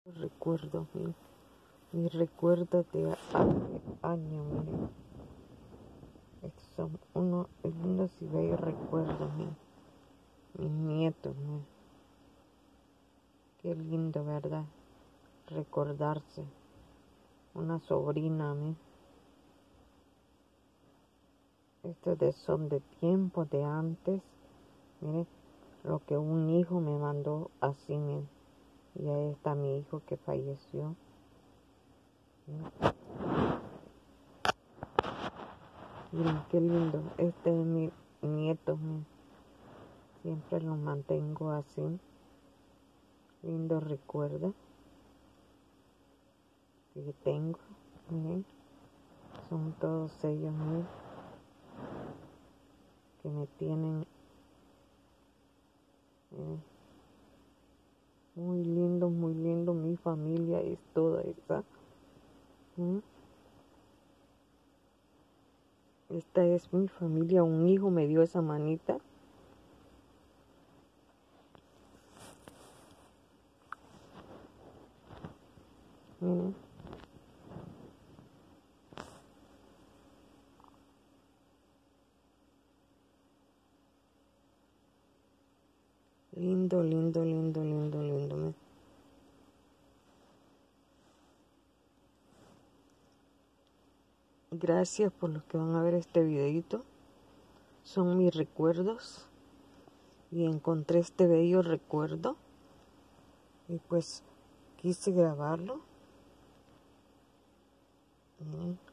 Recuerdo mi recuerdo de hace años, miren. Estos son unos lindos y bellos recuerdos, mis nietos, miren. Qué lindo, ¿verdad? Recordarse. Una sobrina, miren. Estos son de tiempo de antes, miren, lo que un hijo me mandó así, miren. Y ahí está mi hijo que falleció. Miren qué lindo. Este es mi nieto, miren. Siempre lo mantengo así. Lindo recuerdo que tengo. Miren. Son todos ellos, miren, que me tienen. Miren. Muy lindo, muy lindo. Mi familia es toda esa. Esta es mi familia. Un hijo me dio esa manita. Miren. Lindo, lindo, lindo, lindo, lindo. Miren. Gracias por los que van a ver este videito. Son mis recuerdos. Y encontré este bello recuerdo. Y pues quise grabarlo. Miren.